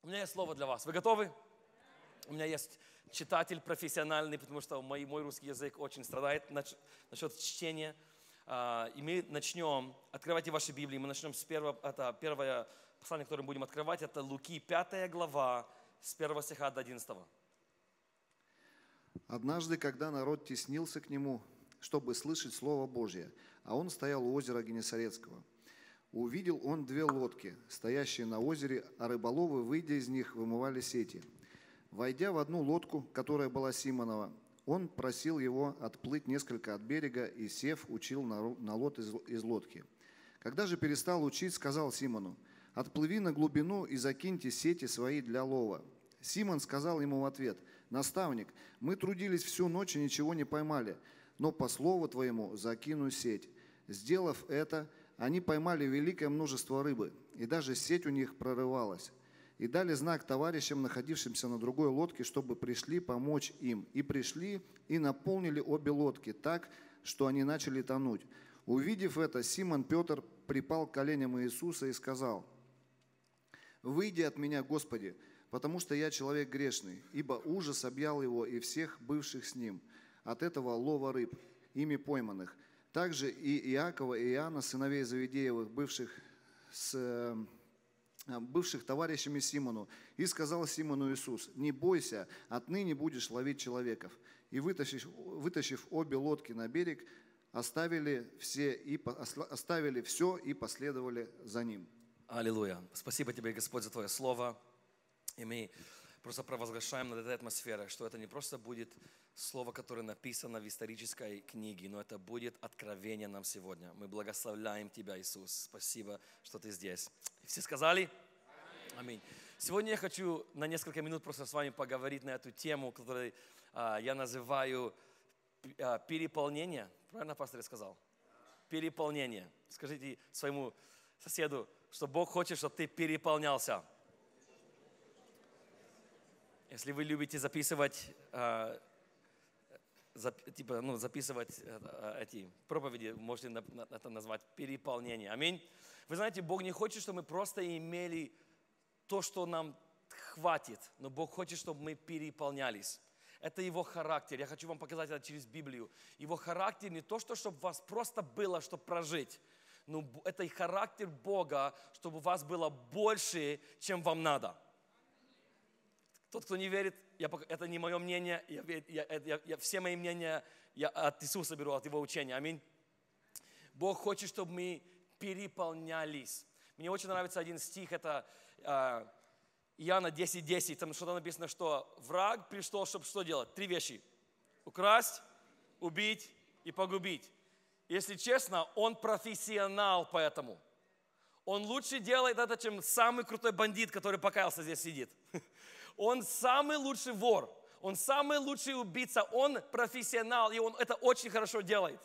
У меня есть слово для вас. Вы готовы? У меня есть читатель профессиональный, потому что мой русский язык очень страдает насчет чтения. И мы начнем, открывайте ваши Библии, мы начнем с первое послание, которое мы будем открывать, это Луки, 5 глава, с 1 стиха до 11. Однажды, когда народ теснился к нему, чтобы слышать Слово Божье, а он стоял у озера Генесарецкого, увидел он 2 лодки, стоящие на озере, а рыболовы, выйдя из них, вымывали сети. Войдя в одну лодку, которая была Симонова, он просил его отплыть несколько от берега и, сев, учил народ из лодки. Когда же перестал учить, сказал Симону: «Отплыви на глубину и закиньте сети свои для лова». Симон сказал ему в ответ: «Наставник, мы трудились всю ночь и ничего не поймали, но по слову твоему закину сеть». Сделав это, они поймали великое множество рыбы, и даже сеть у них прорывалась. И дали знак товарищам, находившимся на другой лодке, чтобы пришли помочь им. И пришли, и наполнили обе лодки так, что они начали тонуть. Увидев это, Симон Петр припал к коленям Иисуса и сказал: «Выйди от меня, Господи, потому что я человек грешный, ибо ужас объял его и всех бывших с ним от этого лова рыб, ими пойманных. Также и Иакова и Иоанна, сыновей Завидеевых, бывших товарищами Симону. И сказал Симону Иисус: не бойся, отныне будешь ловить человеков. И вытащив обе лодки на берег, оставили все и последовали за ним». Аллилуйя. Спасибо тебе, Господь, за Твое Слово. И мы просто провозглашаем над этой атмосферой, что это не просто будет слово, которое написано в исторической книге, но это будет откровение нам сегодня. Мы благословляем Тебя, Иисус. Спасибо, что Ты здесь. Все сказали? Аминь. Сегодня я хочу на несколько минут просто с вами поговорить на эту тему, которую я называю переполнение. Правильно, пастор, я сказал? Переполнение. Скажите своему соседу, что Бог хочет, чтобы ты переполнялся. Если вы любите записывать, записывать эти проповеди, можете это назвать переполнение. Аминь. Вы знаете, Бог не хочет, чтобы мы просто имели то, что нам хватит, но Бог хочет, чтобы мы переполнялись. Это Его характер. Я хочу вам показать это через Библию. Его характер не то, чтобы у вас просто было, чтобы прожить, но это и характер Бога, чтобы у вас было больше, чем вам надо. Тот, кто не верит, это не мое мнение, все мои мнения я от Иисуса беру, от Его учения. Аминь. Бог хочет, чтобы мы переполнялись. Мне очень нравится один стих, это Иоанна 10:10, там что-то написано, что враг пришел, чтобы что делать? 3 вещи. Украсть, убить и погубить. Если честно, он профессионал по этому. Он лучше делает это, чем самый крутой бандит, который покаялся, здесь сидит. Он самый лучший вор, он самый лучший убийца, он профессионал, и он это очень хорошо делает.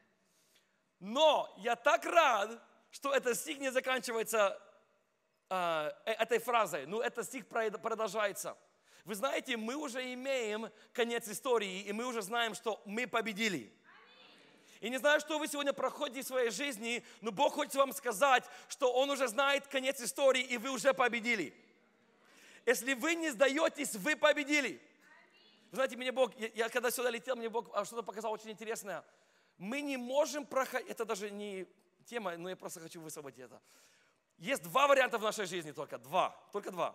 Но я так рад, что этот стих не заканчивается этой фразой, но этот стих продолжается. Вы знаете, мы уже имеем конец истории, и мы уже знаем, что мы победили. И не знаю, что вы сегодня проходите в своей жизни, но Бог хочет вам сказать, что Он уже знает конец истории, и вы уже победили. Если вы не сдаетесь, вы победили. Вы знаете, мне Бог, я когда сюда летел, мне Бог что-то показал очень интересное. Мы не можем проходить, это даже не тема, но я просто хочу высвободить это. Есть 2 варианта в нашей жизни только 2.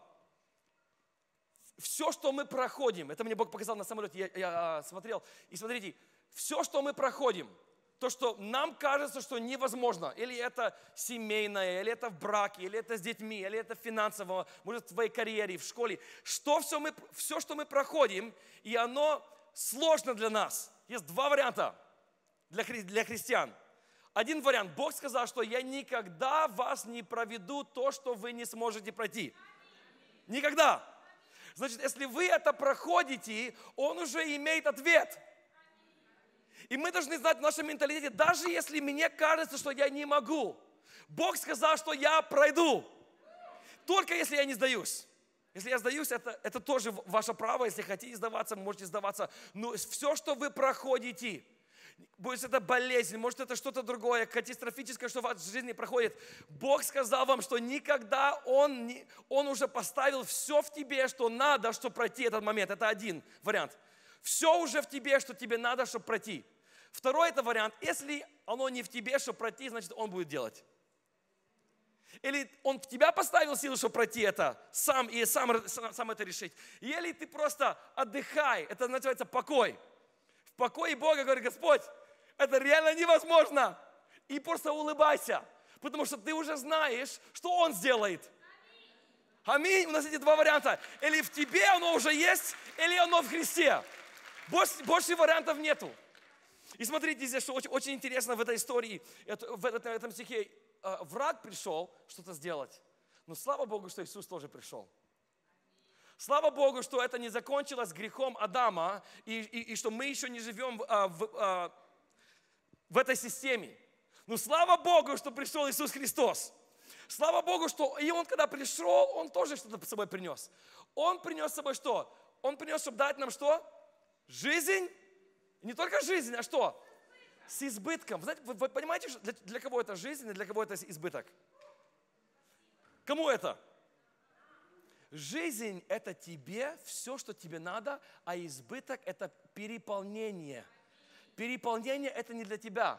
Все, что мы проходим, это мне Бог показал на самолете, я смотрел, и смотрите, все, что мы проходим, то, что нам кажется, что невозможно, или это семейное, или это в браке, или это с детьми, или это финансово, может, в твоей карьере, в школе, все, что мы проходим, и оно сложно для нас. Есть 2 варианта для христиан. Один вариант. Бог сказал, что я никогда вас не проведу то, что вы не сможете пройти. Никогда. Значит, если вы это проходите, Он уже имеет ответ. И мы должны знать в нашем менталитете, даже если мне кажется, что я не могу, Бог сказал, что я пройду. Только если я не сдаюсь. Если я сдаюсь, это тоже ваше право. Если хотите сдаваться, можете сдаваться. Но все, что вы проходите, Может, это болезнь, может, это что-то другое, катастрофическое, что в вашей жизни проходит. Бог сказал вам, что никогда Он уже поставил все в тебе, что надо, чтобы пройти этот момент. Это один вариант. Все уже в тебе, что тебе надо, чтобы пройти. Второй это вариант. Если оно не в тебе, чтобы пройти, значит, Он будет делать. Или Он в тебя поставил силу, чтобы пройти это сам и сам это решить. Или ты просто отдыхай. Это называется покой. В покое Бога говорит: Господь, это реально невозможно. И просто улыбайся, потому что ты уже знаешь, что Он сделает. Аминь. У нас эти два варианта. Или в тебе оно уже есть, или оно в Христе. Больше вариантов нету. И смотрите здесь, что очень интересно в этой истории, в этом стихе. Враг пришел что-то сделать. Но слава Богу, что Иисус тоже пришел. Слава Богу, что это не закончилось грехом Адама, и что мы еще не живем в этой системе. Но слава Богу, что пришел Иисус Христос. Слава Богу, что и Он, когда пришел, Он тоже что-то с собой принес. Он принес с собой что? Он принес, чтобы дать нам что? Жизнь. Не только жизнь, а что? С избытком. Вы знаете, вы понимаете, для кого это жизнь и для кого это избыток? Кому это? Жизнь – это тебе, все, что тебе надо, а избыток – это переполнение. Переполнение – это не для тебя.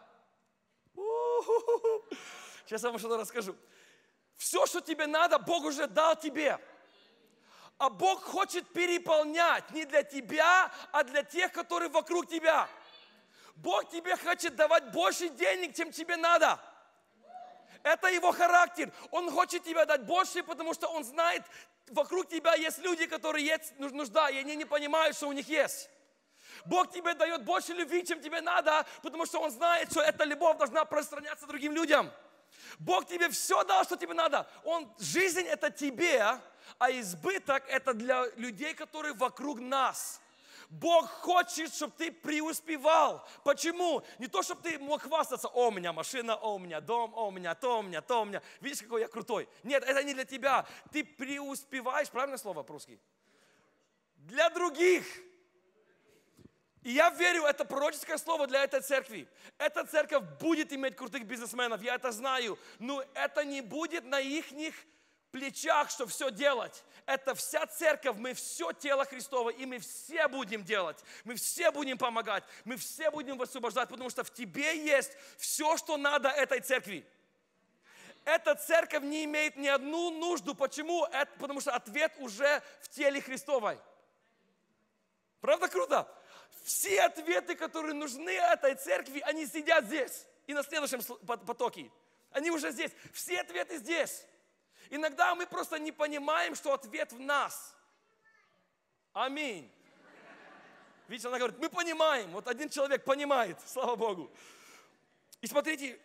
Сейчас я вам что-то расскажу. Все, что тебе надо, Бог уже дал тебе. А Бог хочет переполнять не для тебя, а для тех, которые вокруг тебя. Бог тебе хочет давать больше денег, чем тебе надо. Это Его характер. Он хочет тебе дать больше, потому что Он знает, вокруг тебя есть люди, которые есть нужда, и они не понимают, что у них есть. Бог тебе дает больше любви, чем тебе надо, потому что Он знает, что эта любовь должна распространяться другим людям. Бог тебе все дал, что тебе надо. Жизнь это тебе, а избыток это для людей, которые вокруг нас. Бог хочет, чтобы ты преуспевал. Почему? Не то, чтобы ты мог хвастаться: о, у меня машина, о, у меня дом, о, у меня то, у меня то, у меня. Видишь, какой я крутой. Нет, это не для тебя. Ты преуспеваешь, правильное слово по-русски? Для других. И я верю, это пророческое слово для этой церкви. Эта церковь будет иметь крутых бизнесменов, я это знаю. Но это не будет на их плечах, что все делать. Это вся церковь, мы все тело Христово, и мы все будем делать. Мы все будем помогать, мы все будем высвобождать, потому что в тебе есть все, что надо этой церкви. Эта церковь не имеет ни одну нужду. Почему? Потому что ответ уже в теле Христовой. Правда круто? Все ответы, которые нужны этой церкви, они сидят здесь и на следующем потоке. Они уже здесь. Все ответы здесь. Иногда мы просто не понимаем, что ответ в нас. Аминь. Видите, она говорит: мы понимаем. Вот один человек понимает, слава Богу. И смотрите,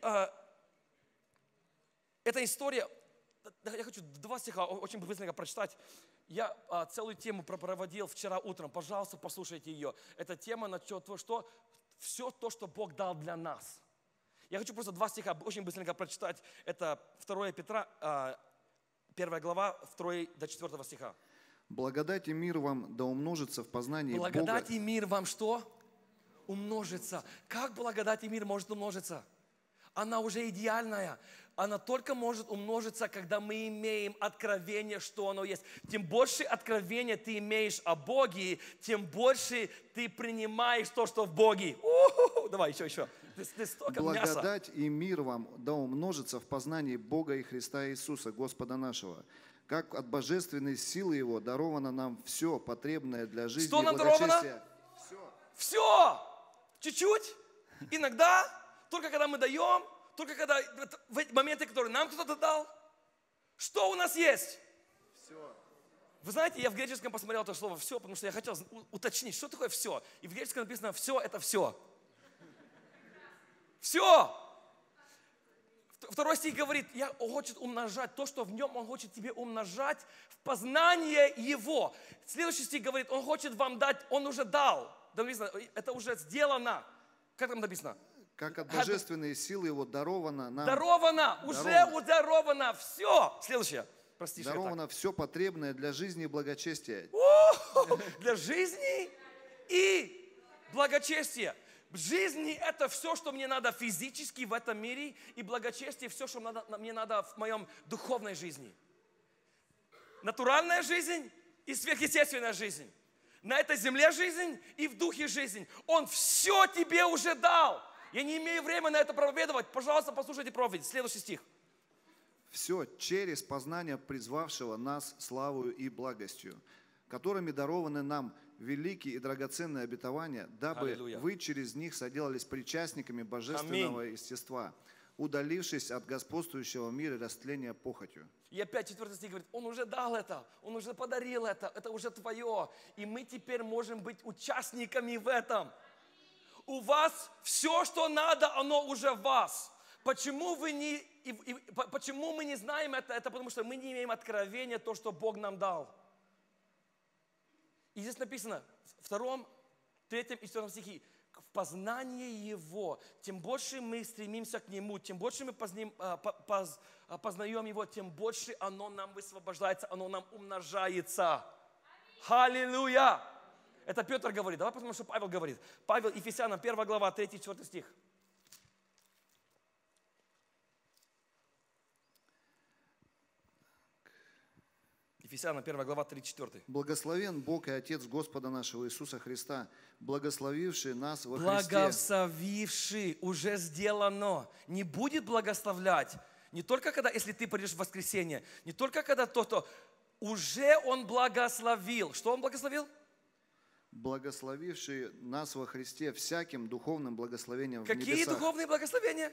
эта история, я хочу 2 стиха очень быстренько прочитать. Я целую тему проводил вчера утром. Пожалуйста, послушайте ее. Эта тема насчет того, что все то, что Бог дал для нас. Я хочу просто 2 стиха очень быстренько прочитать. Это 2 Петра, 1 глава, 2 до 4 стиха. Благодать и мир вам да умножится в познании Бога. Благодать и мир вам что? Умножится. Как благодать и мир может умножиться? Она уже идеальная. Она только может умножиться, когда мы имеем откровение, что оно есть. Тем больше откровения ты имеешь о Боге, тем больше ты принимаешь то, что в Боге. Давай, еще. Ты столько Благодать мяса. и мир вам да умножится в познании Бога и Христа Иисуса, Господа нашего. Как от божественной силы Его даровано нам все потребное для жизни что и нам благочестия. Даровано? Все. Чуть-чуть. Иногда. Только когда мы даем. Только когда в моменты, которые нам кто-то дал. Что у нас есть? Все. Вы знаете, я в греческом посмотрел это слово «все», потому что я хотел уточнить, что такое «все». И в греческом написано «все» – это «все». Все. 2 стих говорит, Он хочет умножать то, что в нем, Он хочет тебе умножать в познание Его. Следующий стих говорит, Он хочет вам дать, Он уже дал. Это уже сделано. Как там написано? Как от божественной силы Его даровано нам. Уже даровано все. Следующее. Прости, даровано все потребное для жизни и благочестия. Для жизни и благочестия. В жизни это все, что мне надо физически в этом мире, и благочестие все, что мне надо в моем духовной жизни. Натуральная жизнь и сверхъестественная жизнь. На этой земле жизнь и в духе жизнь. Он все тебе уже дал. Я не имею времени на это проповедовать. Пожалуйста, послушайте проповедь. Следующий стих. Все через познание призвавшего нас славою и благостью, которыми дарованы нам великие и драгоценные обетования, дабы Аллилуйя. вы через них соделались причастниками божественного естества, удалившись от господствующего мира и растления похотью. И опять 4 стих говорит, Он уже дал это, Он уже подарил это уже твое. И мы теперь можем быть участниками в этом. У вас все, что надо, оно уже в вас. Почему мы не знаем это? Это потому что мы не имеем откровения, то, что Бог нам дал. И здесь написано в 2, 3 и 4 стихе, в познании Его, тем больше мы стремимся к Нему, тем больше мы познаем Его, тем больше оно нам высвобождается, оно нам умножается. Аллилуйя! Это Петр говорит. Давай посмотрим, что Павел говорит. Павел, Ефесянам, 1 глава, 3-4 стих. Ефесянам, 1 глава, 3-4. Благословен Бог и Отец Господа нашего Иисуса Христа, благословивший нас во Христе. Благословивший, уже сделано. Не будет благословлять. Не только когда, если ты придешь в воскресенье, не только когда то-то. Уже Он благословил. Что Он благословил? Благословивший нас во Христе всяким духовным благословением в Какие небесах. духовные благословения?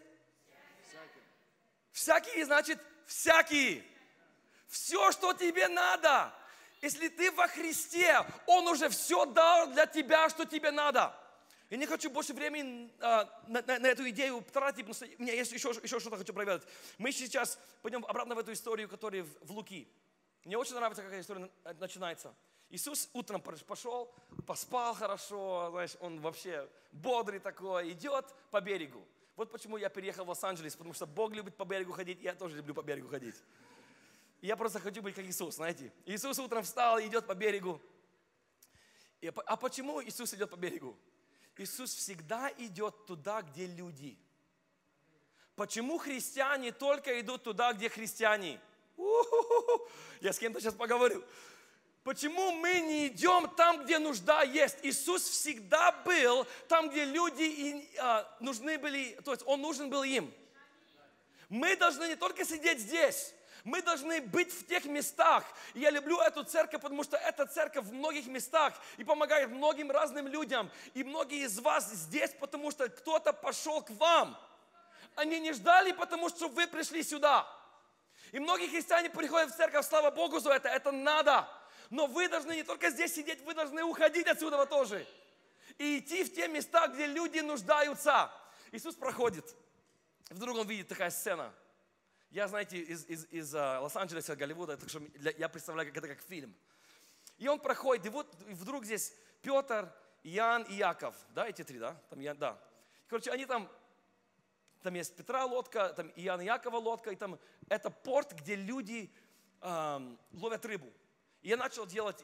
Всякие, значит, всякие. Все, что тебе надо. Если ты во Христе, Он уже все дал для тебя, что тебе надо. Я не хочу больше времени на эту идею тратить, потому что у меня есть еще что-то хочу проверить. Мы сейчас пойдем обратно в эту историю, которая в Луки. Мне очень нравится, как эта история начинается. Иисус утром пошел, поспал хорошо, знаешь, Он вообще бодрый такой, идет по берегу. Вот почему я переехал в Лос-Анджелес, потому что Бог любит по берегу ходить, и я тоже люблю по берегу ходить. И я просто хочу быть как Иисус, знаете. Иисус утром встал и идет по берегу. А почему Иисус идет по берегу? Иисус всегда идет туда, где люди. Почему христиане только идут туда, где христиане? Я с кем-то сейчас поговорю. Почему мы не идем там, где нужда есть? Иисус всегда был там, где люди нужны были, то есть Он нужен был им. Мы должны не только сидеть здесь, мы должны быть в тех местах. И я люблю эту церковь, потому что эта церковь в многих местах и помогает многим разным людям. И многие из вас здесь, потому что кто-то пошел к вам. Они не ждали, потому что вы пришли сюда. И многие христиане приходят в церковь, слава Богу за это надо. Но вы должны не только здесь сидеть, вы должны уходить отсюда тоже. И идти в те места, где люди нуждаются. Иисус проходит. Вдруг Он видит такая сцена. Я, знаете, из Лос-Анджелеса, Голливуда, так что я представляю, как это как фильм. И Он проходит, и вот вдруг здесь Петр, Иоанн и Яков. Да, эти три, да? Да. Короче, они там есть Петра лодка, там Иоанна и Якова лодка, и там это порт, где люди ловят рыбу. И я начал делать,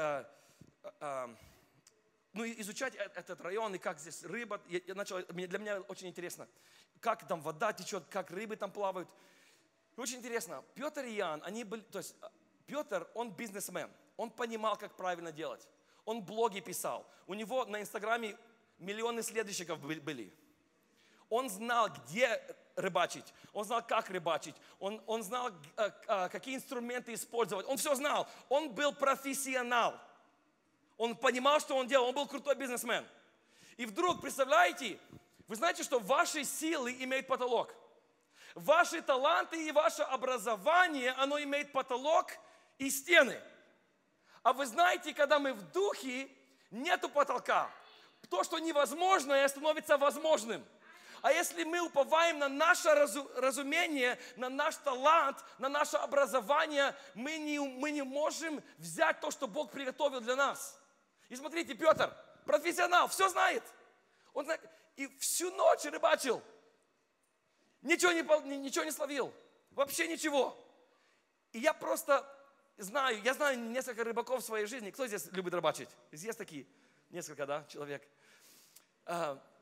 изучать этот район, и как здесь рыба. Для меня очень интересно, как там вода течет, как рыбы там плавают. И очень интересно, Петр и Иоанн, они были, то есть Петр, он бизнесмен, он понимал, как правильно делать. Он блоги писал, у него на Инстаграме миллионы следующих были. Он знал, где рыбачить, он знал, как рыбачить, он знал, какие инструменты использовать, он все знал. Он был профессионал, он понимал, что он делал, он был крутой бизнесмен. И вдруг, представляете, вы знаете, что ваши силы имеют потолок. Ваши таланты и ваше образование, оно имеет потолок и стены. А вы знаете, когда мы в духе, нету потолка. То, что невозможное, становится возможным. А если мы уповаем на наше разумение, на наш талант, на наше образование, мы не можем взять то, что Бог приготовил для нас. И смотрите, Петр, профессионал, все знает. Он знает, и всю ночь рыбачил. Ничего не словил. Вообще ничего. И я просто знаю несколько рыбаков в своей жизни. Кто здесь любит рыбачить? Есть такие? Несколько, да, человек.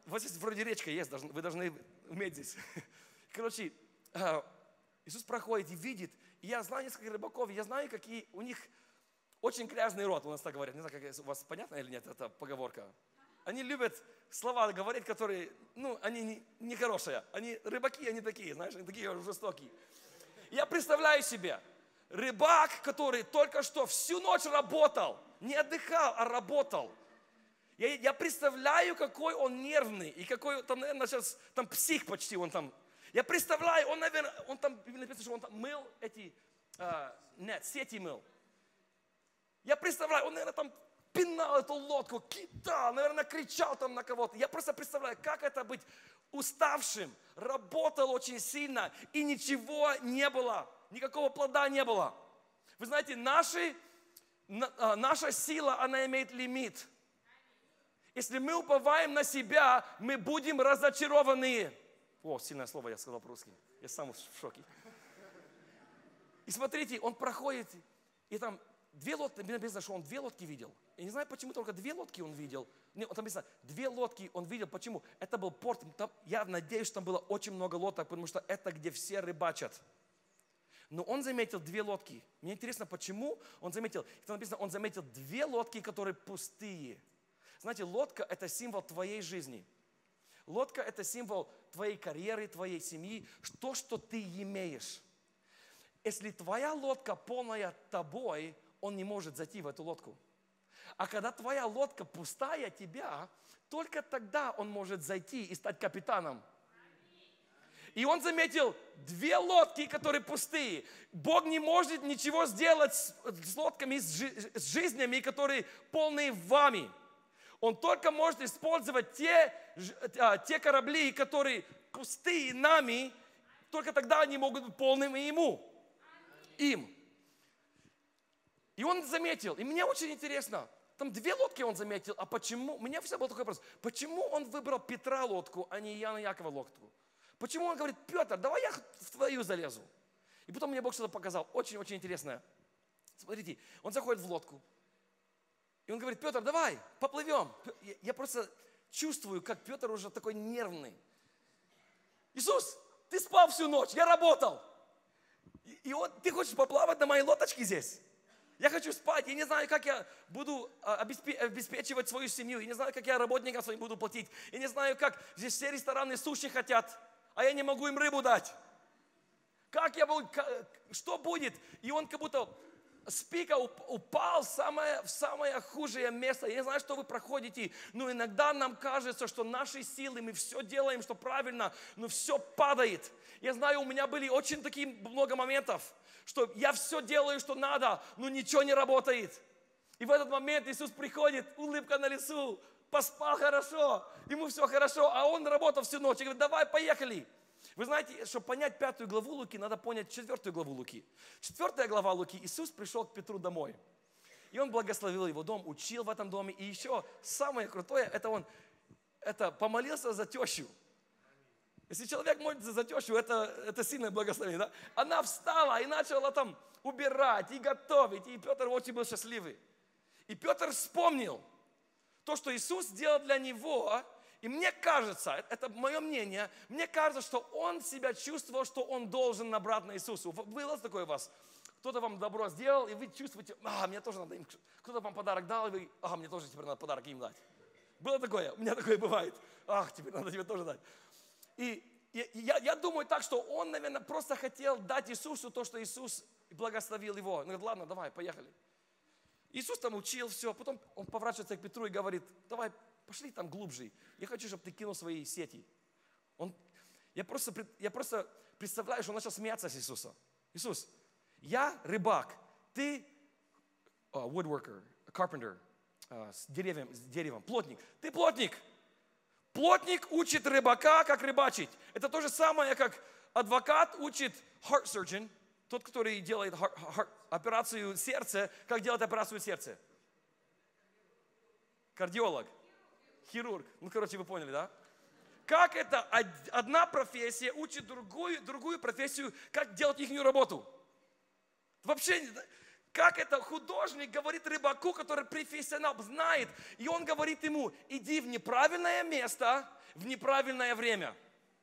вот здесь вроде речка есть, вы должны уметь здесь. Короче, Иисус проходит и видит, и я знаю несколько рыбаков, я знаю, какие у них очень грязный рот, у нас так говорят. Не знаю, как у вас понятно или нет, эта поговорка. Они любят слова говорить, которые, они не хорошие. Они рыбаки, они такие, знаешь, они такие жестокие. Я представляю себе, рыбак, который только что всю ночь работал, не отдыхал, а работал. Я представляю, какой он нервный, и какой там, наверное, сейчас там псих почти, он там. Я представляю, он, наверное, он там, написано, что он там мыл эти, сети мыл. Я представляю, он, наверное, там пинал эту лодку, кидал, наверное, кричал там на кого-то. Я просто представляю, как это быть уставшим, работал очень сильно, и ничего не было, никакого плода не было. Вы знаете, наша сила, она имеет лимит. Если мы уповаем на себя, мы будем разочарованы. О, сильное слово я сказал по-русски. Я сам в шоке. И смотрите, он проходит, и там две лодки, написано, что он две лодки видел. Я не знаю, почему только две лодки он видел. Нет, там написано, две лодки он видел. Почему? Это был порт. Там, я надеюсь, что там было очень много лодок, потому что это где все рыбачат. Но он заметил две лодки. Мне интересно, почему он заметил. Там написано, он заметил две лодки, которые пустые. Знаете, лодка – это символ твоей жизни. Лодка – это символ твоей карьеры, твоей семьи, то, что ты имеешь. Если твоя лодка полная тобой, он не может зайти в эту лодку. А когда твоя лодка пустая тебя, только тогда он может зайти и стать капитаном. И он заметил две лодки, которые пустые. Бог не может ничего сделать с лодками, с жизнями, которые полные вами. Он только может использовать те корабли, которые пустые нами, только тогда они могут быть полными им. И он заметил, и мне очень интересно, там две лодки он заметил, а почему, у меня всегда был такой вопрос, почему он выбрал Петра лодку, а не Иоанна Якова лодку? Почему он говорит, Петр, давай я в твою залезу? И потом мне Бог что-то показал, очень-очень интересное. Смотрите, он заходит в лодку, и он говорит, Петр, давай, поплывем. Я просто чувствую, как Петр уже такой нервный. Иисус, ты спал всю ночь, я работал. И ты хочешь поплавать на моей лодочке здесь? Я хочу спать, я не знаю, как я буду обеспечивать свою семью, я не знаю, как я работникам своим буду платить, я не знаю, как здесь все рестораны суши хотят, а я не могу им рыбу дать. Что будет? И он как будто с пика упал в самое худшее место. Я не знаю, что вы проходите, но иногда нам кажется, что наши силы, мы все делаем, что правильно, но все падает. Я знаю, у меня были очень такие много моментов, что я все делаю, что надо, но ничего не работает. И в этот момент Иисус приходит, улыбка на лицу, поспал хорошо, ему все хорошо, а он работал всю ночь. И говорит, давай, поехали. Вы знаете, чтобы понять 5 главу Луки, надо понять 4 главу Луки. 4 глава Луки, Иисус пришел к Петру домой. И он благословил его дом, учил в этом доме. И еще самое крутое, это он помолился за тещу. Если человек молится за тещу, это сильное благословение. Да? Она встала и начала там убирать и готовить. И Петр очень был счастливый. И Петр вспомнил то, что Иисус сделал для него. И мне кажется, это мое мнение, мне кажется, что он себя чувствовал, что он должен обратно Иисусу. Было такое у вас? Кто-то вам добро сделал, и вы чувствуете, мне тоже надо им. Кто-то вам подарок дал, и вы, мне тоже теперь надо подарок им дать. Было такое? У меня такое бывает. Теперь надо тебе тоже дать. И я думаю так, что он, наверное, просто хотел дать Иисусу то, что Иисус благословил его. Он говорит, ладно, давай, поехали. Иисус там учил все, потом он поворачивается к Петру и говорит, давай, пошли там глубже. Я хочу, чтобы ты кинул свои сети. Я просто представляю, что он начал смеяться с Иисусом. Иисус, я рыбак, ты woodworker, carpenter, с деревом, плотник. Ты плотник. Плотник учит рыбака, как рыбачить. Это то же самое, как адвокат учит heart surgeon, тот, который делает операцию сердца, как делать операцию сердца. Кардиолог. Хирург. Вы поняли, да? Как это одна профессия учит другую профессию, как делать их работу? Вообще, Как это художник говорит рыбаку, который профессионал, знает, и он говорит ему, иди в неправильное место, в неправильное время.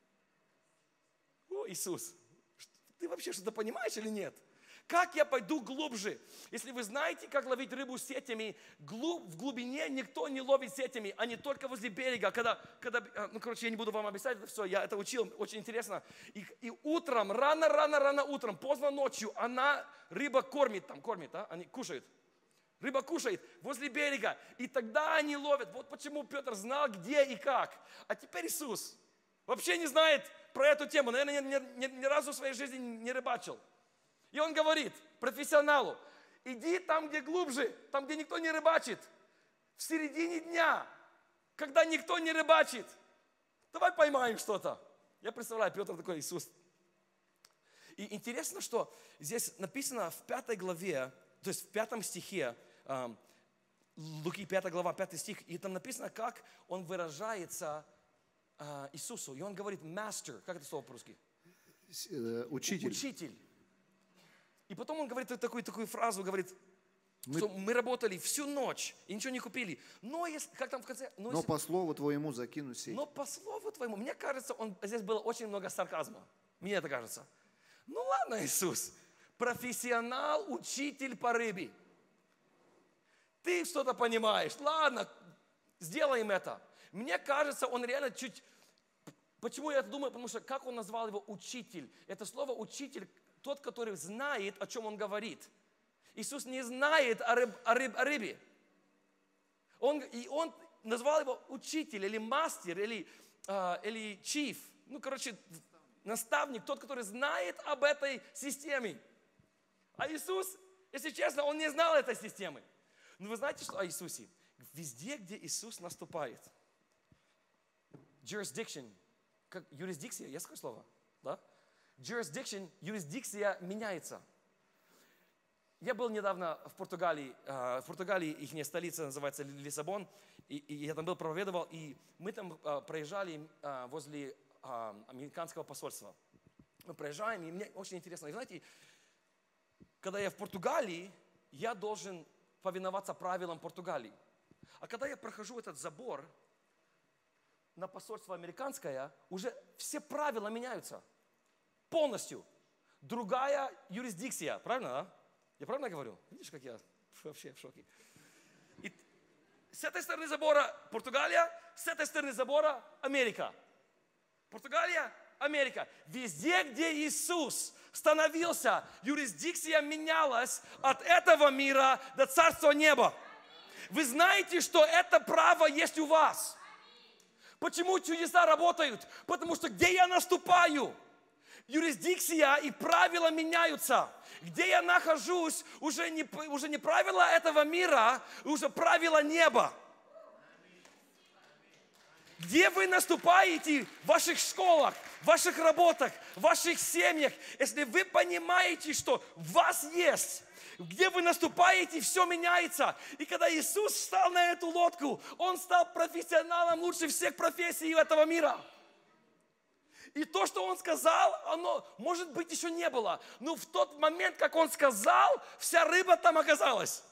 О, Иисус, ты вообще что-то понимаешь или нет? Как я пойду глубже? Если вы знаете, как ловить рыбу сетями, в глубине никто не ловит сетями, а не только возле берега. Я не буду вам объяснять это все, я это учил, очень интересно. И утром, рано утром, поздно ночью, рыба кормит, они кушают. Рыба кушает возле берега, и тогда они ловят. Вот почему Петр знал, где и как. А теперь Иисус вообще не знает про эту тему, наверное, ни разу в своей жизни не рыбачил. И он говорит профессионалу, иди там, где глубже, там, где никто не рыбачит, в середине дня, когда никто не рыбачит. Давай поймаем что-то. Я представляю, Петр такой, Иисус. И интересно, что здесь написано в 5 главе, то есть в 5 стихе, Луки 5 глава, 5 стих, и там написано, как он выражается Иисусу. И он говорит master, как это слово по-русски? Учитель. Учитель. И потом он говорит такую фразу, говорит, что мы работали всю ночь и ничего не купили. Но как там в конце? Но по слову твоему закину сеть. Но по слову твоему. Мне кажется, здесь было очень много сарказма. Мне это кажется. Ну ладно, Иисус, профессионал, учитель по рыбе. Ты что-то понимаешь. Ладно, сделаем это. Мне кажется, он реально чуть... Почему я это думаю? Потому что как он назвал его учитель? Это слово учитель, тот, который знает, о чем он говорит. Иисус не знает о рыбе. Он назвал его учитель, или мастер, или chief. Наставник, тот, который знает об этой системе. А Иисус, если честно, он не знал этой системы. Но вы знаете, что о Иисусе? Везде, где Иисус наступает. Jurisdiction. Как юрисдикция, есть такое слово? Да? Jurisdiction, юрисдикция меняется. Я был недавно в Португалии. В Португалии их столица называется Лиссабон. И я там был, проповедовал. И мы там проезжали возле американского посольства. Мы проезжаем, и мне очень интересно. И знаете, когда я в Португалии, я должен повиноваться правилам Португалии. А когда я прохожу этот забор на посольство американское, уже все правила меняются. Полностью. Другая юрисдикция. Правильно, да? Я правильно говорю? Видишь, как я вообще в шоке. И с этой стороны забора Португалия, с этой стороны забора Америка. Португалия, Америка. Везде, где Иисус становился, юрисдикция менялась от этого мира до Царства Неба. Вы знаете, что это право есть у вас. Почему чудеса работают? Потому что где я наступаю, юрисдикция и правила меняются. Где я нахожусь, уже не правила этого мира, уже правила неба. Где вы наступаете в ваших школах, в ваших работах, в ваших семьях, если вы понимаете, что в вас есть, где вы наступаете, все меняется. И когда Иисус встал на эту лодку, Он стал профессионалом лучше всех профессий этого мира. И то, что Он сказал, оно, может быть, еще не было. Но в тот момент, как Он сказал, вся рыба там оказалась.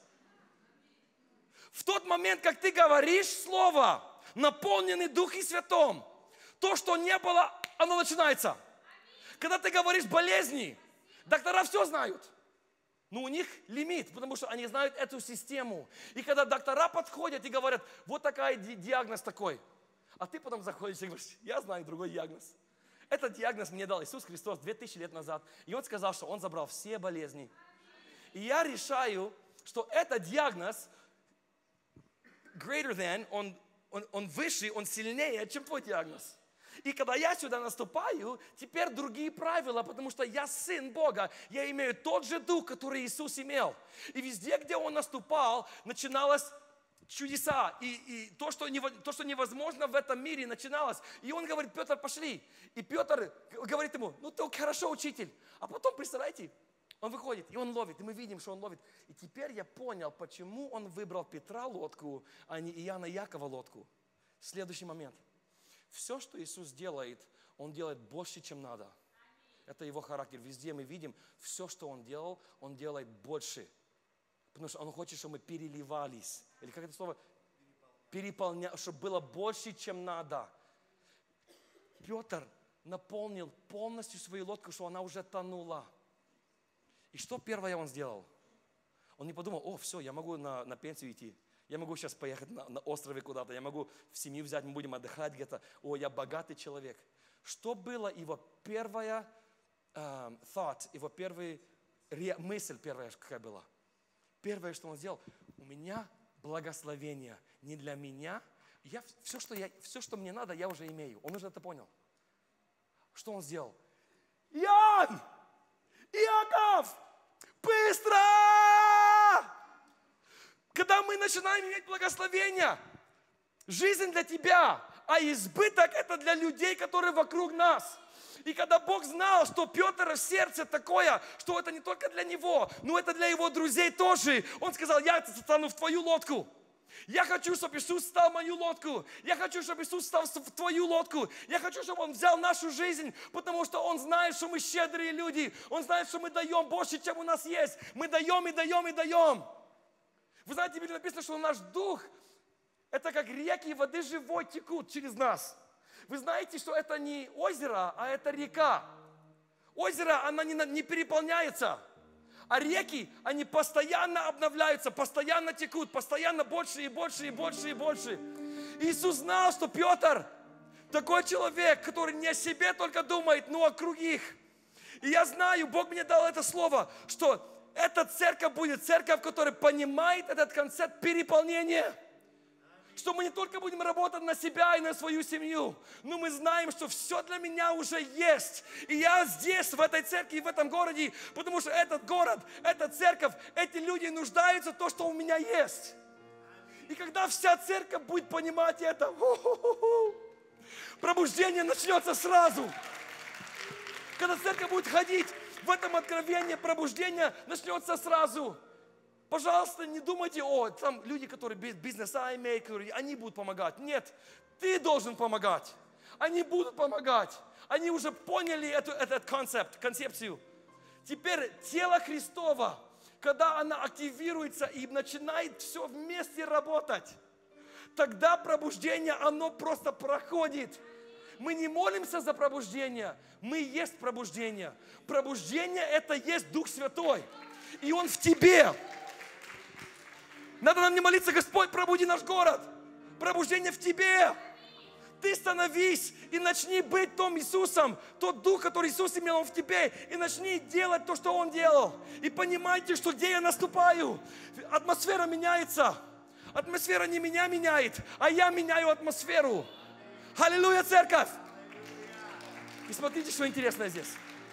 В тот момент, как ты говоришь слово, наполненный Духом Святым, то, что не было, оно начинается. Когда ты говоришь болезни, доктора все знают. Но у них лимит, потому что они знают эту систему. И когда доктора подходят и говорят, вот такой диагноз такой. А ты потом заходишь и говоришь, я знаю другой диагноз. Этот диагноз мне дал Иисус Христос 2000 лет назад. И Он сказал, что Он забрал все болезни. И я решаю, что этот диагноз greater than, он выше, он сильнее, чем твой диагноз. И когда я сюда наступаю, теперь другие правила, потому что я сын Бога. Я имею тот же дух, который Иисус имел. И везде, где Он наступал, начиналось чудеса. И то, что невозможно в этом мире, начиналось. И Он говорит, Петр, пошли. И Петр говорит ему, ну ты хорошо, учитель. А потом, представляете, он выходит, и он ловит. И мы видим, что он ловит. И теперь я понял, почему он выбрал Петра лодку, а не Иоанна и Якова лодку. Следующий момент. Все, что Иисус делает, Он делает больше, чем надо. Это Его характер. Везде мы видим, все, что Он делал, Он делает больше. Потому что Он хочет, чтобы мы переливались. Или как это слово? Чтобы было больше, чем надо. Петр наполнил полностью свою лодку, что она уже тонула. И что первое он сделал? Он не подумал, все, я могу на пенсию идти. Я могу сейчас поехать на острове куда-то. Я могу в семью взять, мы будем отдыхать где-то. Я богатый человек. Что было его первая thought, его первая мысль, первая какая была? Первое, что он сделал, у меня благословение не для меня. Все, что мне надо, я уже имею. Он уже это понял. Что он сделал? Иоанн! Иаков! Быстро! Когда мы начинаем иметь благословение, жизнь для тебя, а избыток это для людей, которые вокруг нас. И когда Бог знал, что Петр в сердце такое, что это не только для него, но это для его друзей тоже, он сказал, я стану в твою лодку. Я хочу, чтобы Иисус стал в мою лодку. Я хочу, чтобы Иисус стал в твою лодку. Я хочу, чтобы Он взял нашу жизнь, потому что Он знает, что мы щедрые люди. Он знает, что мы даем больше, чем у нас есть. Мы даем и даем и даем. Вы знаете, в Библии написано, что наш дух, это как реки воды живой текут через нас. Вы знаете, что это не озеро, а это река. Озеро, она не переполняется. А реки, они постоянно обновляются, постоянно текут, постоянно больше и больше и больше и больше. Иисус знал, что Петр такой человек, который не о себе только думает, но о других. И я знаю, Бог мне дал это слово, что эта церковь будет церковь, которая понимает этот концепт переполнения. Что мы не только будем работать на себя и на свою семью, но мы знаем, что все для меня уже есть. И я здесь, в этой церкви, в этом городе, потому что этот город, эта церковь, эти люди нуждаются в том, что у меня есть. И когда вся церковь будет понимать это, пробуждение начнется сразу. Когда церковь будет ходить в этом откровении, пробуждение начнется сразу. Пожалуйста, не думайте, там люди, которые бизнеса имеют, они будут помогать. Нет, ты должен помогать. Они будут помогать. Они уже поняли этот концепцию. Теперь тело Христово, когда оно активируется и начинает все вместе работать, тогда пробуждение, оно просто проходит. Мы не молимся за пробуждение, мы есть пробуждение. Пробуждение – это есть Дух Святой. И Он в тебе. Надо нам не молиться, Господь, пробуди наш город. Пробуждение в тебе. Ты становись и начни быть том Иисусом, тот Дух, который Иисус имел, Он в тебе. И начни делать то, что Он делал. И понимайте, что где я наступаю, атмосфера меняется. Атмосфера не меня меняет, а я меняю атмосферу. Аллилуйя, церковь! И смотрите, что интересное здесь.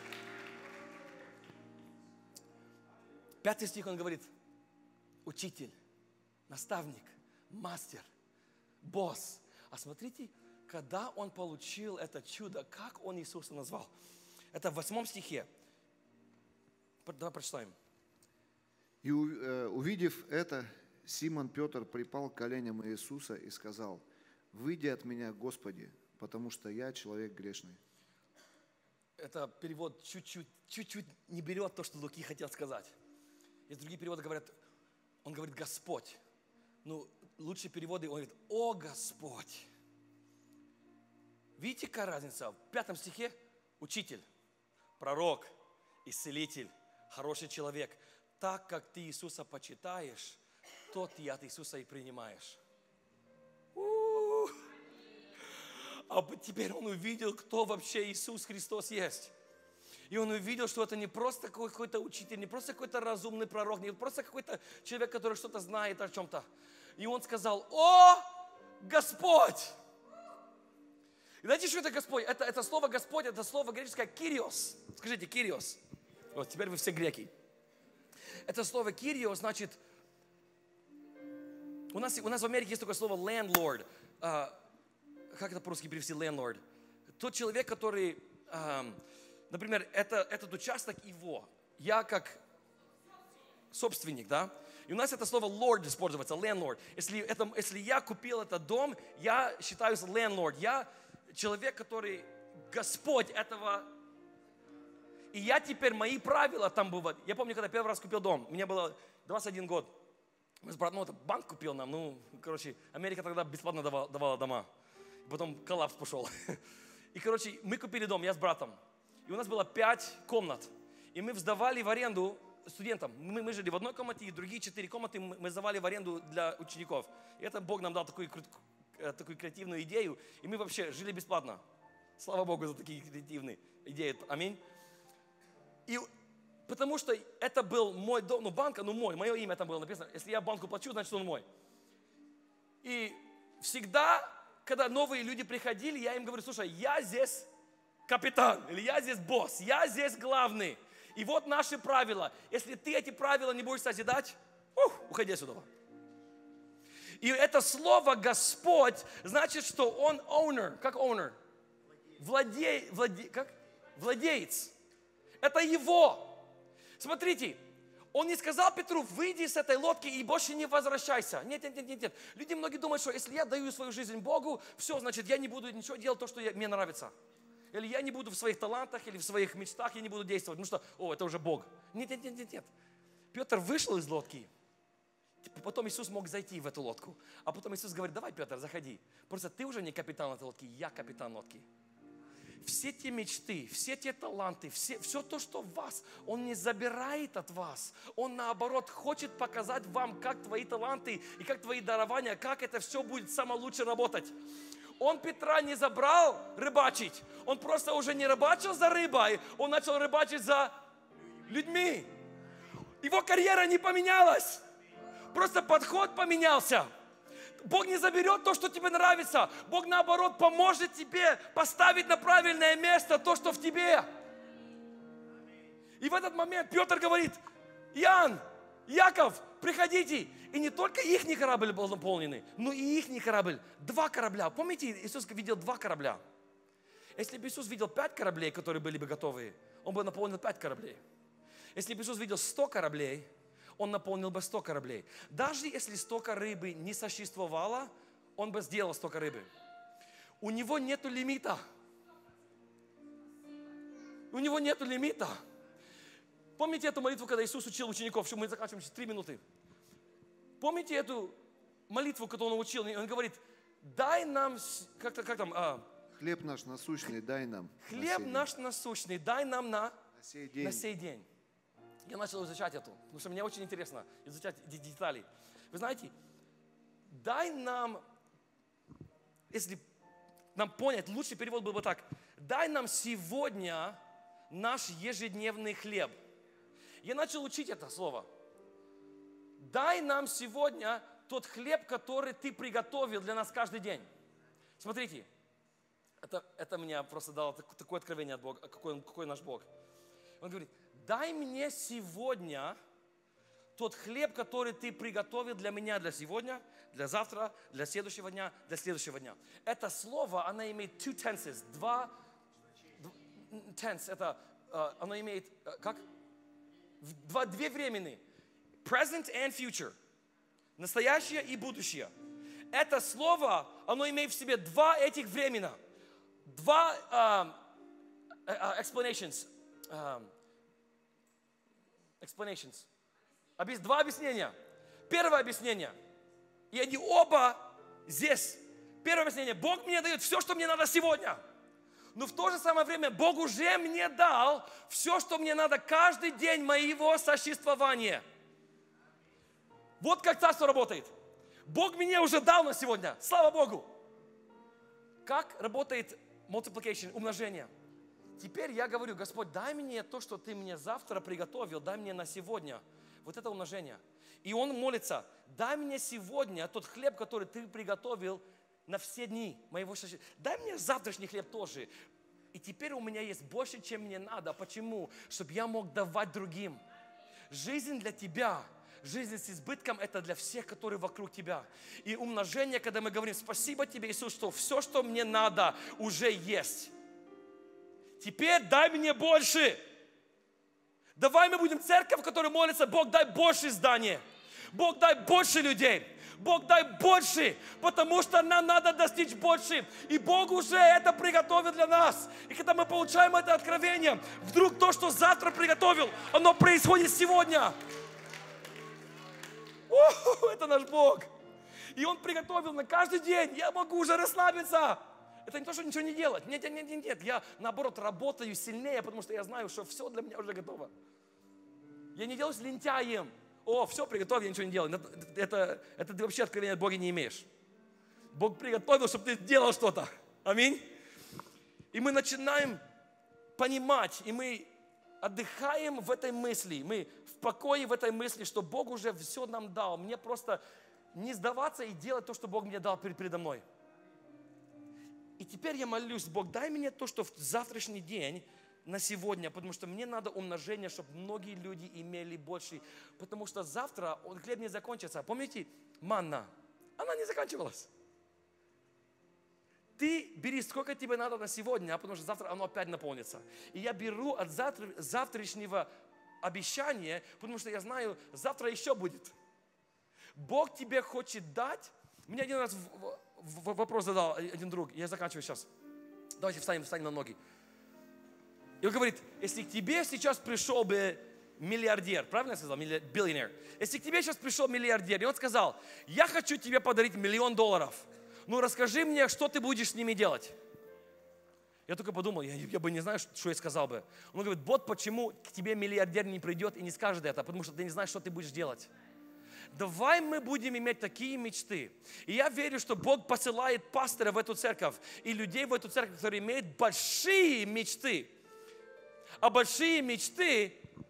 5 стих он говорит: учитель, наставник, мастер, босс. А смотрите, когда он получил это чудо, как он Иисуса назвал. Это в 8 стихе. Давай прочитаем. И увидев это, Симон Петр припал к коленям Иисуса и сказал: «Выйди от меня, Господи, потому что я человек грешный». Это перевод чуть-чуть не берет то, что Луки хотел сказать. Есть другие переводы говорят, он говорит Господь. Ну, лучшие переводы, он говорит: о Господь. Видите, какая разница? В 5 стихе учитель, пророк, исцелитель, хороший человек. Так как ты Иисуса почитаешь, тот ты от Иисуса и принимаешь. А теперь он увидел, кто вообще Иисус Христос есть. И он увидел, что это не просто какой-то учитель, не просто какой-то разумный пророк, не просто какой-то человек, который что-то знает о чем-то. И он сказал: о Господь! И знаете, что это Господь? Это слово Господь, это слово греческое кириос. Скажите, кириос. Вот теперь вы все греки. Это слово кириос значит, у нас в Америке есть такое слово landlord. Как это по-русски перевести landlord? Тот человек, который, например, этот участок его. Я как собственник, да? И у нас это слово lord используется, landlord. Если я купил этот дом, я считаюсь landlord. Я человек, который Господь этого. И я теперь, мои правила там бывают. Я помню, когда первый раз купил дом, мне было 21 год. Мы с братом, банк купил нам, Америка тогда бесплатно давала дома. Потом коллапс пошел. И, мы купили дом, я с братом. И у нас было 5 комнат. И мы сдавали в аренду студентам. Мы жили в одной комнате, и другие 4 комнаты мы сдавали в аренду для учеников. И это Бог нам дал такую креативную идею. И мы вообще жили бесплатно. Слава Богу за такие креативные идеи. Аминь. И потому что это был мой дом, банк, мое имя там было написано. Если я банку плачу, значит он мой. И всегда, когда новые люди приходили, я им говорю: слушай, я здесь капитан, или я здесь босс, я здесь главный. И вот наши правила. Если ты эти правила не будешь созидать, уходи отсюда. И это слово Господь значит, что Он owner. Как owner? Владеец. Это Его. Смотрите, Он не сказал Петру: выйди с этой лодки и больше не возвращайся. Нет. Люди многие думают, что если я даю свою жизнь Богу, все, значит, я не буду ничего делать, то, что мне нравится. Или я не буду в своих талантах, или в своих мечтах, я не буду действовать, потому что, это уже Бог. Нет. Петр вышел из лодки. Потом Иисус мог зайти в эту лодку. А потом Иисус говорит: давай, Петр, заходи. Просто ты уже не капитан этой лодки, я капитан лодки. Все те мечты, все те таланты, все то, что в вас, Он не забирает от вас. Он, наоборот, хочет показать вам, как твои таланты и как твои дарования, как это все будет самое лучше работать. Он Петра не забрал рыбачить. Он просто уже не рыбачил за рыбой, он начал рыбачить за людьми. Его карьера не поменялась. Просто подход поменялся. Бог не заберет то, что тебе нравится. Бог, наоборот, поможет тебе поставить на правильное место то, что в тебе. И в этот момент Петр говорит: Иоанн, Яков, приходите. И не только их корабль был наполненный, но и их корабль. 2 корабля. Помните, Иисус видел 2 корабля. Если бы Иисус видел 5 кораблей, которые были бы готовы, Он бы наполнил 5 кораблей. Если бы Иисус видел 100 кораблей, Он наполнил бы 100 кораблей. Даже если столько рыбы не существовало, Он бы сделал столько рыбы. У Него нету лимита. У Него нету лимита. Помните эту молитву, когда Иисус учил учеников, что мы заканчиваем через 3 минуты? Помните эту молитву, которую Он учил? Он говорит: дай нам, хлеб наш насущный дай нам. Хлеб наш насущный дай нам на сей день. На сей день. Я начал изучать это, потому что мне очень интересно изучать детали. Вы знаете, дай нам, если нам понять, лучший перевод был бы так: дай нам сегодня наш ежедневный хлеб. Я начал учить это слово. Дай нам сегодня тот хлеб, который Ты приготовил для нас каждый день. Смотрите, это меня просто дало такое откровение от Бога, какой наш Бог. Он говорит: дай мне сегодня тот хлеб, который Ты приготовил для меня, для сегодня, для завтра, для следующего дня, для следующего дня. Это слово, оно имеет 2 tenses, 2 tense, это, оно имеет, как? 2 времени. Present and future. Настоящее и будущее. Это слово, оно имеет в себе 2 этих времени. 2 explanations. Explanations. 2 объяснения. Первое объяснение. И они оба здесь. Первое объяснение. Бог мне дает все, что мне надо сегодня. Но в то же самое время Бог уже мне дал все, что мне надо каждый день моего существования. Вот как царство работает. Бог мне уже дал на сегодня. Слава Богу. Как работает multiplication, умножение? Теперь я говорю: Господь, дай мне то, что Ты мне завтра приготовил, дай мне на сегодня. Вот это умножение. И он молится: дай мне сегодня тот хлеб, который Ты приготовил на все дни моего счастья. Дай мне завтрашний хлеб тоже. И теперь у меня есть больше, чем мне надо. Почему? Чтобы я мог давать другим. Жизнь для тебя. Жизнь с избытком – это для всех, которые вокруг тебя. И умножение, когда мы говорим: спасибо Тебе, Иисус, что все, что мне надо, уже есть. Теперь дай мне больше. Давай мы будем церковь, которая молится: Бог, дай больше здания. Бог, дай больше людей. Бог, дай больше, потому что нам надо достичь больше. И Бог уже это приготовил для нас. И когда мы получаем это откровение, вдруг то, что завтра приготовил, оно происходит сегодня. О, это наш Бог. И Он приготовил на каждый день. Я могу уже расслабиться. Это не то, что ничего не делать. Нет. Я, наоборот, работаю сильнее, потому что я знаю, что все для меня уже готово. Я не делаюсь лентяем. О, все, приготовил, я ничего не делаю. Это ты вообще откровения от Бога не имеешь. Бог приготовил, чтобы ты делал что-то. Аминь. И мы начинаем понимать, и мы отдыхаем в этой мысли. Мы в покое в этой мысли, что Бог уже все нам дал. Мне просто не сдаваться и делать то, что Бог мне дал передо мной. И теперь я молюсь, Бог, дай мне то, что в завтрашний день, на сегодня, потому что мне надо умножение, чтобы многие люди имели больше. Потому что завтра хлеб не закончится. Помните, манна, она не заканчивалась. Ты бери, сколько тебе надо на сегодня, потому что завтра оно опять наполнится. И я беру от завтрашнего обещания, потому что я знаю, завтра еще будет. Бог тебе хочет дать. Мне один раз вопрос задал один друг, я заканчиваю сейчас. Давайте встанем на ноги. И он говорит, если к тебе сейчас пришел бы миллиардер, правильно я сказал, биллионер? Если к тебе сейчас пришел миллиардер, и он сказал, я хочу тебе подарить $1 миллион, ну расскажи мне, что ты будешь с ними делать? Я только подумал, я бы не знаю, что я сказал бы. Он говорит, вот почему к тебе миллиардер не придет и не скажет это, потому что ты не знаешь, что ты будешь делать. Давай мы будем иметь такие мечты. И я верю, что Бог посылает пастора в эту церковь и людей в эту церковь, которые имеют большие мечты. А большие мечты,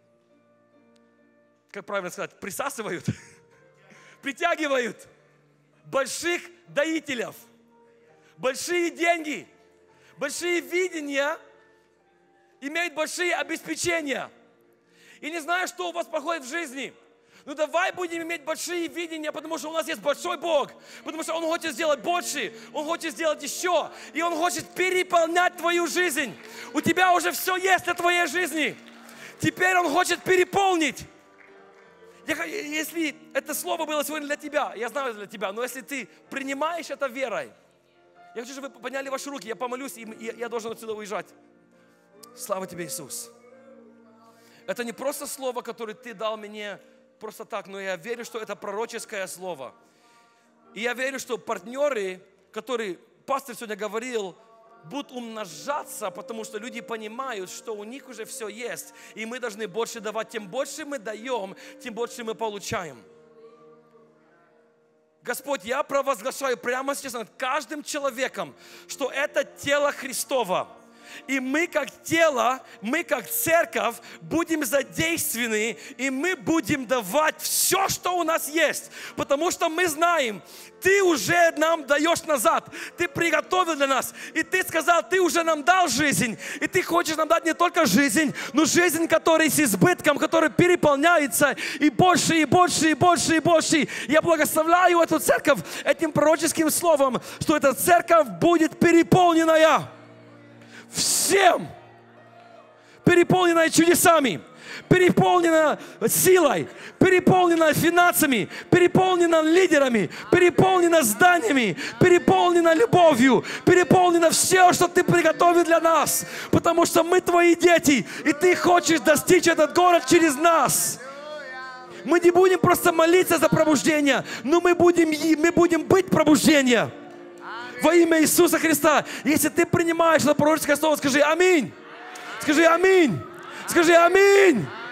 как правильно сказать, присасывают, притягивают больших доителей, большие деньги, большие видения, имеют большие обеспечения. И не знаю, что у вас проходит в жизни. Ну давай будем иметь большие видения, потому что у нас есть большой Бог, потому что Он хочет сделать больше, Он хочет сделать еще, и Он хочет переполнять твою жизнь. У тебя уже все есть для твоей жизни. Теперь Он хочет переполнить. Если это слово было сегодня для тебя, я знаю, это для тебя, но если ты принимаешь это верой, я хочу, чтобы вы подняли ваши руки, я помолюсь, и я должен отсюда уезжать. Слава тебе, Иисус. Это не просто слово, которое ты дал мне просто так, но я верю, что это пророческое слово. И я верю, что партнеры, которые пастор сегодня говорил, будут умножаться, потому что люди понимают, что у них уже все есть, и мы должны больше давать. Тем больше мы даем, тем больше мы получаем. Господь, я провозглашаю прямо сейчас над каждым человеком, что это тело Христово. И мы как тело, мы как церковь будем задействованы, и мы будем давать все, что у нас есть. Потому что мы знаем, Ты уже нам даешь назад. Ты приготовил для нас. И Ты сказал, Ты уже нам дал жизнь. И Ты хочешь нам дать не только жизнь, но жизнь, которая с избытком, которая переполняется и больше, и больше, и больше, и больше. Я благословляю эту церковь этим пророческим словом, что эта церковь будет переполненная. Всем, переполненная чудесами, переполнена силой, переполнена финансами, переполнена лидерами, переполнена зданиями, переполнена любовью, переполнена все, что Ты приготовил для нас, потому что мы Твои дети, и Ты хочешь достичь этот город через нас. Мы не будем просто молиться за пробуждение, но мы будем быть пробуждением. Во имя Иисуса Христа. Если ты принимаешь это пророческое слово, скажи аминь. Скажи аминь. Скажи аминь.